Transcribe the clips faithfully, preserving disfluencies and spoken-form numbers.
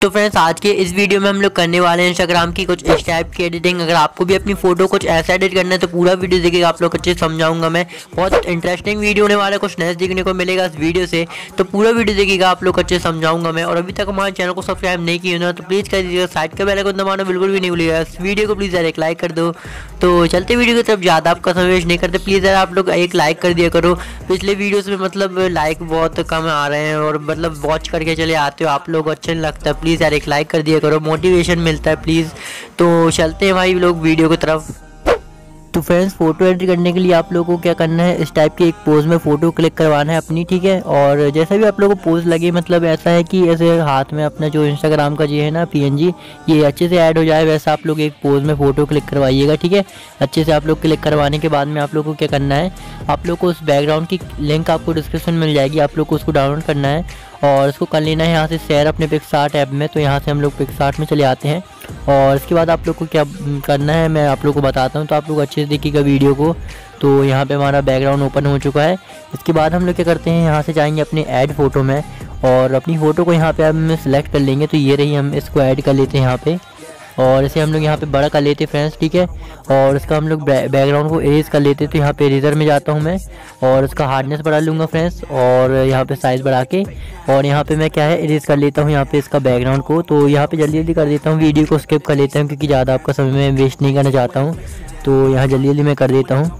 तो फ्रेंड्स आज के इस वीडियो में हम लोग करने वाले हैं इंस्टाग्राम की कुछ इस टाइप की एडिटिंग। अगर आपको भी अपनी फोटो कुछ ऐसा एडिट करना है तो पूरा वीडियो देखिएगा, आप लोग अच्छे से समझाऊंगा मैं। बहुत इंटरेस्टिंग वीडियो होने वाला है, कुछ नया देखने को मिलेगा इस वीडियो से, तो पूरा वीडियो देखिएगा, आप लोग अच्छे से समझाऊंगा मैं। और अभी तक हमारे चैनल को सब्सक्राइब नहीं किया ना तो प्लीज़ कर दीजिएगा, साइड का बेल आइकन दबाना बिल्कुल भी नहीं भूलिएगा। इस वीडियो को प्लीज़ यार एक लाइक कर दो। तो चलते वीडियो की तरफ, ज़्यादा आपका समय वेस्ट नहीं करते, प्लीज़ यार आप लोग एक लाइक कर दिया करो। पिछले वीडियोस में मतलब लाइक बहुत कम आ रहे हैं और मतलब वॉच करके चले आते हो आप लोग, अच्छा नहीं लगता। प्लीज़ यार एक लाइक कर दिया करो, मोटिवेशन मिलता है प्लीज़। तो चलते हैं भाई लोग वीडियो की तरफ। तो फ्रेंड्स फ़ोटो एडिट करने के लिए आप लोगों को क्या करना है, इस टाइप के एक पोज में फ़ोटो क्लिक करवाना है अपनी, ठीक है। और जैसा भी आप लोगों को पोज लगे, मतलब ऐसा है कि ऐसे हाथ में अपना जो इंस्टाग्राम का ये है ना पीएनजी, ये अच्छे से ऐड हो जाए, वैसा आप लोग एक पोज में फ़ोटो क्लिक करवाइएगा, ठीक है। अच्छे से आप लोग क्लिक करवाने के बाद में आप लोग को क्या करना है, आप लोग को उस बैकग्राउंड की लिंक आपको डिस्क्रिप्शन मिल जाएगी, आप लोग को उसको डाउनलोड करना है और उसको कर लेना है यहाँ से शेयर अपने पिक्सआर्ट ऐप में। तो यहाँ से हम लोग पिक्सआर्ट में चले आते हैं और इसके बाद आप लोग को क्या करना है मैं आप लोग को बताता हूँ, तो आप लोग अच्छे से देखिएगा वीडियो को। तो यहाँ पे हमारा बैकग्राउंड ओपन हो चुका है। इसके बाद हम लोग क्या करते हैं, यहाँ से जाएंगे अपने ऐड फ़ोटो में और अपनी फ़ोटो को यहाँ पे हम सिलेक्ट कर लेंगे। तो ये रही, हम इसको ऐड कर लेते हैं यहाँ पे और इसे हम लोग यहाँ पे बड़ा कर लेते हैं फ्रेंड्स, ठीक है। और इसका हम लोग बैकग्राउंड को इरेज कर लेते हैं। तो यहाँ पे इरेजर में जाता हूँ मैं और इसका हार्डनेस बढ़ा लूँगा फ्रेंड्स और यहाँ पे साइज़ बढ़ा के, और यहाँ पे मैं क्या है इरेज कर लेता हूँ यहाँ पे इसका बैकग्राउंड को। तो यहाँ पे जल्दी जल्दी कर देता हूँ, वीडियो को स्किप कर लेता हूँ क्योंकि ज़्यादा आपका समय मैं वेस्ट नहीं करना चाहता हूँ। तो यहाँ जल्दी जल्दी मैं कर देता हूँ।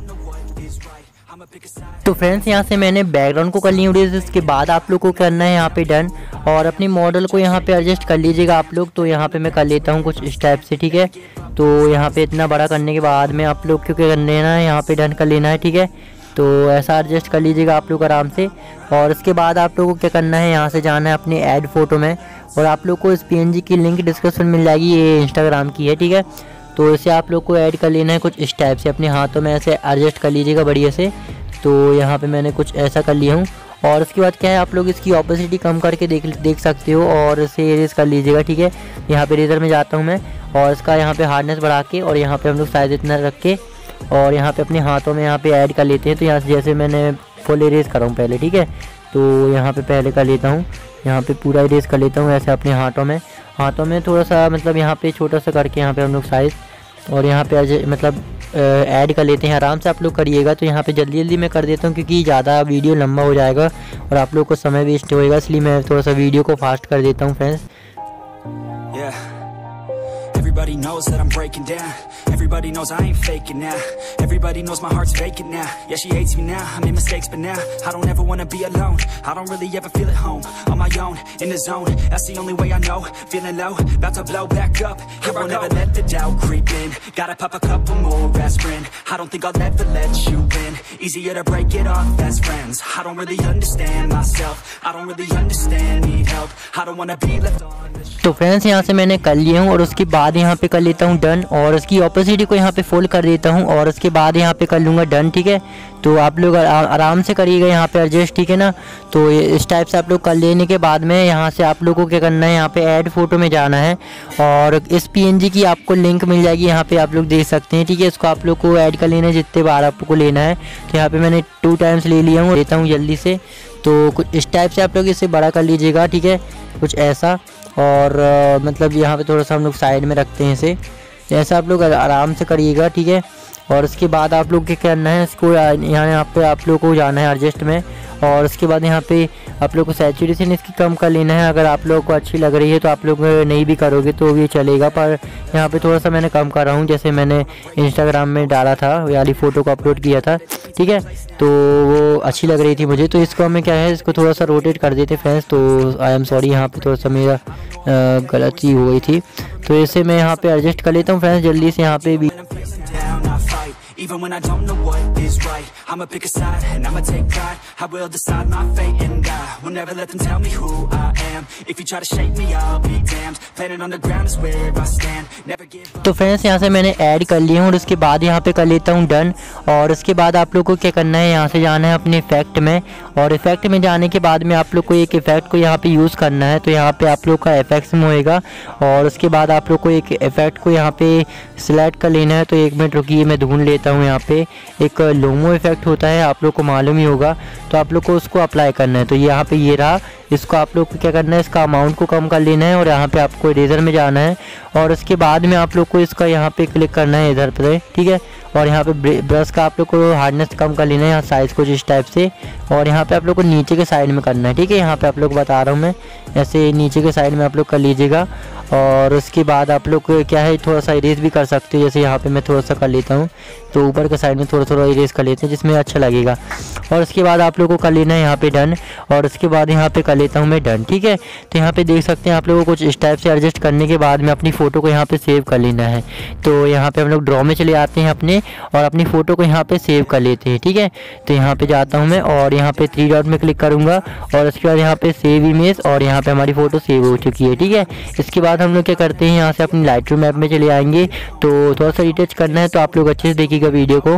तो फ्रेंड्स यहाँ से मैंने बैकग्राउंड को कर लिया इरेज। इसके बाद आप लोग को करना है यहाँ पे डन और अपनी मॉडल को यहाँ पे एडजस्ट कर लीजिएगा आप लोग। तो यहाँ पे मैं कर लेता हूँ कुछ इस टाइप से, ठीक है। तो यहाँ पे इतना बड़ा करने के बाद में आप लोग क्यों क्या करना है ना, यहाँ पे डन कर लेना है, ठीक है। तो ऐसा एडजस्ट कर लीजिएगा आप लोग आराम से। और इसके बाद आप लोगों को क्या करना है, यहाँ से जाना है अपने ऐड फ़ोटो में और आप लोग को इस पीएनजी की लिंक डिस्क्रिप्शन मिल जाएगी, ये इंस्टाग्राम की है, ठीक है। तो इसे आप लोग को ऐड कर लेना है कुछ इस टाइप से, अपने हाथों में ऐसे एडजस्ट कर लीजिएगा बढ़िया से। तो यहाँ पे मैंने कुछ ऐसा कर लिया हूँ और उसके बाद क्या है, आप लोग इसकी ऑपोसिटी कम करके देख देख सकते हो और इसे इरेज कर लीजिएगा, ठीक है। यहाँ पे इरेजर में जाता हूँ मैं और इसका यहाँ पे हार्डनेस बढ़ा के और यहाँ पे हम लोग साइज इतना रख के और यहाँ पे अपने हाथों में यहाँ पे ऐड कर लेते हैं। तो यहाँ से जैसे मैंने फुल इरेज कर रहा हूँ पहले, ठीक है। तो यहाँ पे पहले कर लेता हूँ, यहाँ पे पूरा इरेज कर लेता हूँ ऐसे अपने हाथों में हाथों में थोड़ा सा मतलब यहाँ पे छोटा सा करके यहाँ पे हम लोग साइज़ और यहाँ पे मतलब ऐड कर लेते हैं। आराम से आप लोग करिएगा। तो यहाँ पे जल्दी जल्दी मैं कर देता हूँ क्योंकि ज़्यादा वीडियो लंबा हो जाएगा और आप लोग को समय वेस्ट होएगा, इसलिए मैं थोड़ा सा वीडियो को फास्ट कर देता हूँ friends. Everybody knows that I'm breaking down. Everybody knows I ain't faking now. Everybody knows my heart's vacant now. Yeah, she hates me now. I made mistakes, but now I don't ever wanna be alone. I don't really ever feel at home. On my own, in the zone. That's the only way I know. Feeling low, about to blow back up. Here I never let the doubt creep in. Gotta pop a couple more aspirin. I don't think I'll ever let you in. Easier to break it off best friends. I don't really understand myself. I don't really understand, need help. I don't wanna be left on the shelf. तो friends यहाँ से मैंने कर लिया हूँ और उसके बाद यहाँ पे कर लेता हूँ डन और उसकी ऑपोसिटी को यहाँ पे फोल्ड कर देता हूँ और उसके बाद यहाँ पे कर लूँगा डन, ठीक है। तो आप लोग आराम से करिएगा यहाँ पे एडजस्ट, ठीक है ना। तो इस टाइप से आप लोग कर लेने के बाद में यहाँ से आप लोगों को क्या करना है, यहाँ पे ऐड फ़ोटो में जाना है और इस पीएनजी की आपको लिंक मिल जाएगी, यहाँ पे आप लोग देख सकते हैं, ठीक है। इसको आप लोग को ऐड कर लेना है जितने बार आपको लेना है। तो यहाँ पे मैंने टू टाइम्स ले लिया हूँ, लेता हूँ जल्दी से। तो कुछ इस टाइप से आप लोग इसे बड़ा कर लीजिएगा, ठीक है, कुछ ऐसा। और आ, मतलब यहाँ पे थोड़ा सा हम लोग साइड में रखते हैं इसे, ऐसा आप लोग आराम से करिएगा, ठीक है। और उसके बाद आप लोग क्या करना है, इसको यहाँ यहाँ पे आप लोग को जाना है एडजस्ट में और उसके बाद यहाँ पे आप लोग को सैचुरेशन इसकी कम कर लेना है। अगर आप लोग को अच्छी लग रही है तो आप लोग नहीं भी करोगे तो भी चलेगा, पर यहाँ पे थोड़ा सा मैंने कम कर रहा हूँ, जैसे मैंने इंस्टाग्राम में डाला था वाली फ़ोटो को अपलोड किया था, ठीक है। तो वो अच्छी लग रही थी मुझे, तो इसको हमें क्या है, इसको थोड़ा सा रोटेट कर देते फ्रेंड्स। तो आई एम सॉरी, यहाँ पे थोड़ा सा मेरा गलती हो गई थी। तो इसे मैं यहाँ पे एडजस्ट कर लेता हूँ फ्रेंड्स जल्दी से यहाँ पे भी। Even when I don't know what is right, I'ma pick a side and I'ma take pride. I will decide my fate and I will never let them tell me who I am. If you try to shake me, I'll be damned. Planet on the ground is where I stand. Never give up. तो friends यहाँ से मैंने add कर लिया हूँ और उसके बाद यहाँ पे कर लेता हूँ डन और उसके बाद आप लोग को क्या करना है, यहाँ से जाना है अपने इफेक्ट में और इफेक्ट में जाने के बाद में आप लोग को एक इफेक्ट को यहाँ पे यूज़ करना है। तो यहाँ पे आप लोग का इफेक्ट्स में होएगा और उसके बाद आप लोग को एक इफेक्ट को यहाँ पे सिलेक्ट कर लेना है। तो एक मिनट रुकिए, मैं ढूंढ लेता लेता हूँ यहाँ पे एक लोमो इफेक्ट होता है, आप लोग को मालूम ही होगा, तो आप लोग को उसको अप्लाई करना है। तो यहाँ पे ये रहा, इसको आप लोग को क्या करना है, इसका अमाउंट को कम कर लेना है और यहाँ पे आपको इरेजर में जाना है और उसके बाद में आप लोग को इसका यहाँ पे क्लिक करना है इधर पे, ठीक है। और यहाँ पे ब्रश का आप लोग को हार्डनेस कम कर लेना है, यहाँ साइज़ कुछ इस टाइप से, और यहाँ पे आप लोग को नीचे के साइड में करना है, ठीक है। यहाँ पे आप लोग को बता रहा हूँ मैं, ऐसे नीचे के साइड में आप लोग कर लीजिएगा। और उसके बाद आप लोग क्या है, थोड़ा सा इरेज भी कर सकते हो, जैसे यहाँ पे मैं थोड़ा सा कर लेता हूँ, तो ऊपर के साइड में थोड़ा थोड़ा इरेज कर लेते हैं जिसमें अच्छा लगेगा। और उसके बाद आप लोग को कर लेना है यहाँ पे डन, और उसके बाद यहाँ पे कर लेता हूँ मैं डन, ठीक है। तो यहाँ पे देख सकते हैं आप लोगों को कुछ इस टाइप से एडजस्ट करने के बाद में अपनी फ़ोटो को यहाँ पे सेव कर लेना है। तो यहाँ पे हम लोग ड्रॉ में चले आते हैं अपने और अपनी फ़ोटो को यहाँ पे सेव कर लेते हैं, ठीक है। तो यहाँ पे जाता हूँ मैं और यहाँ पे थ्री डॉट में क्लिक करूँगा और उसके बाद यहाँ पे सेव इमेज, और यहाँ पे हमारी फ़ोटो सेव हो चुकी है, ठीक है। इसके बाद हम लोग क्या करते हैं, यहाँ से अपनी लाइटरूम ऐप में चले आएंगे, तो थोड़ा सा रिटच करना है, तो आप लोग अच्छे से देखिएगा वीडियो को।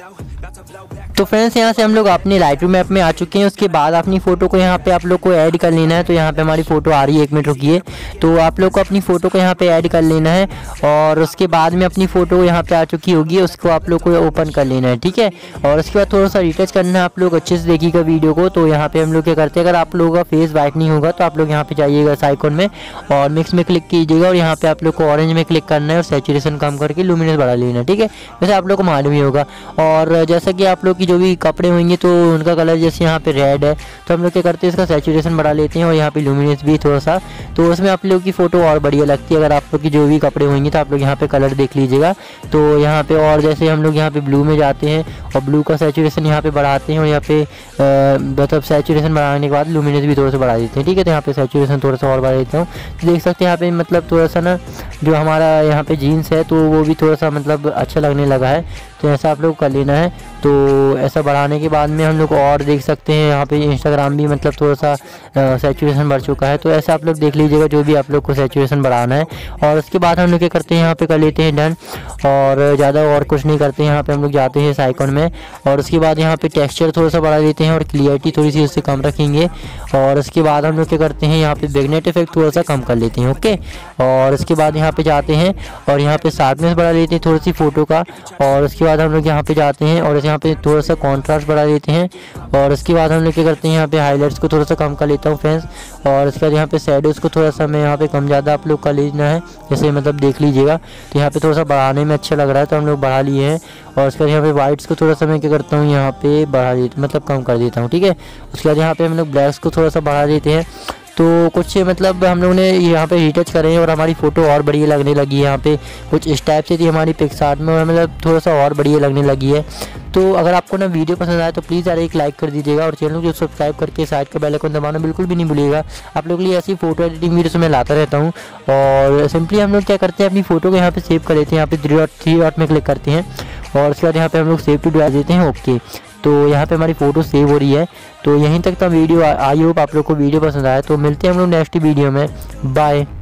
तो फ्रेंड्स यहाँ से हम लोग अपने लाइटरूम ऐप में आ चुके हैं। उसके बाद अपनी फ़ोटो को यहाँ पे आप लोग को ऐड कर लेना है। तो यहाँ पे हमारी फ़ोटो आ रही है, एक मिनट रुकिए। तो आप लोग को अपनी फ़ोटो को यहाँ पे ऐड कर लेना है और उसके बाद में अपनी फ़ोटो यहाँ पे आ चुकी होगी, उसको आप लोग को ओपन कर लेना है, ठीक है। और उसके बाद थोड़ा सा रिटच करना है, आप लोग अच्छे से देखिएगा वीडियो को। तो यहाँ पे हम लोग क्या करते हैं, अगर आप लोगों का फेस वाइट नहीं होगा तो आप लोग यहाँ पे जाइएगा इस आइकॉन में और मिक्स में क्लिक कीजिएगा और यहाँ पे आप लोग को ऑरेंज में क्लिक करना है और सैचुरेशन कम करके लुमिनस बढ़ा लेना है, ठीक है। वैसे आप लोग को मालूम ही होगा। और जैसा कि आप लोग की जो भी कपड़े होंगे तो उनका कलर जैसे यहाँ पे रेड है, तो हम लोग क्या करते हैं, इसका सैचुरेशन बढ़ा लेते हैं और यहाँ पे लुमिनस भी थोड़ा सा, तो उसमें आप लोग की फ़ोटो और बढ़िया लगती है। अगर आप लोग की जो भी कपड़े होंगे तो आप लोग यहाँ पे कलर देख लीजिएगा। तो यहाँ पे और जैसे हम लोग यहाँ पे ब्लू में जाते हैं और ब्लू का सैचुरेशन यहाँ पे बढ़ाते हैं और यहाँ पे मतलब सैचुरेशन बढ़ाने के बाद लुमिनस भी थोड़ा सा बढ़ा देते हैं, ठीक है। तो यहाँ पे सैचुरेशन थोड़ा सा और बढ़ा देता हूँ। तो देख सकते हैं यहाँ पे मतलब थोड़ा सा ना जो हमारा यहाँ पे जीन्स है तो वो भी थोड़ा सा मतलब अच्छा लगने लगा है। तो ऐसा आप लोग कर लेना है। तो ऐसा बढ़ाने के बाद में हम लोग और देख सकते हैं यहाँ पे इंस्टाग्राम भी मतलब थोड़ा सा सैचुरेशन बढ़ चुका है। तो ऐसा आप लोग देख लीजिएगा जो भी आप लोग को सैचुरेशन बढ़ाना है। और उसके बाद हम लोग क्या करते हैं, यहाँ पे कर लेते हैं डन, और ज़्यादा और कुछ नहीं करते हैं। यहाँ पे हम लोग जाते हैं इस आइकॉन में और उसके बाद यहाँ पे टेक्सचर थोड़ा सा बढ़ा देते हैं और क्लियरिटी थोड़ी सी उससे कम रखेंगे। और उसके बाद हम लोग क्या करते हैं, यहाँ पे बैकग्राउंड इफेक्ट थोड़ा सा कम कर लेते हैं, ओके। और उसके बाद यहाँ पे जाते हैं और यहाँ पे शार्पनेस बढ़ा लेते हैं थोड़ी सी फ़ोटो का। और उसके बाद हम लोग यहाँ पे जाते हैं और यहाँ पे थोड़ा सा कॉन्ट्रास्ट बढ़ा देते हैं। और उसके बाद हम लोग क्या करते हैं, यहाँ पे हाईलाइट्स को थोड़ा सा कम कर लेता हूँ फ्रेंड्स। और उसके बाद यहाँ पे शैडोज़ को थोड़ा सा मैं यहाँ पे कम ज़्यादा आप लोग कर लेना है, जैसे मतलब देख लीजिएगा। तो यहाँ पे थोड़ा सा बढ़ाने में अच्छा लग रहा है तो हम लोग बढ़ा लिए हैं। और उसके बाद यहाँ पे वाइट्स को थोड़ा सा मैं क्या करता हूँ, यहाँ पे बढ़ा देता मतलब कम कर देता हूँ, ठीक है। उसके बाद यहाँ पे हम लोग ब्लैक्स को थोड़ा सा बढ़ा देते हैं। तो कुछ मतलब हम लोगों ने यहाँ पे रिटच करे हैं और हमारी फ़ोटो और बढ़िया लगने लगी है। यहाँ पे कुछ इस टाइप से थी हमारी पिक्सार्ट में और मतलब थोड़ा सा और बढ़िया लगने लगी है। तो अगर आपको ना वीडियो पसंद आए तो प्लीज़ यार एक लाइक कर दीजिएगा और चैनल को सब्सक्राइब करके साइड का बेल आइकन दबाना बिल्कुल भी नहीं भूलिएगा। आप लोग के लिए ऐसी फोटो एडिटिंग वीडियो मैं लाता रहता हूँ। और सिंपली हम लोग क्या करते हैं, अपनी फ़ोटो को यहाँ पे सेव कर लेते हैं। यहाँ पे थ्री डॉट थ्री डॉट में क्लिक करते हैं और उसके बाद यहाँ पे हम लोग सेव टू डाल देते हैं, ओके। तो यहाँ पे हमारी फ़ोटो सेव हो रही है। तो यहीं तक था वीडियो। आई होप आप लोग को वीडियो पसंद आया। तो मिलते हैं हम लोग नेक्स्ट वीडियो में, बाय।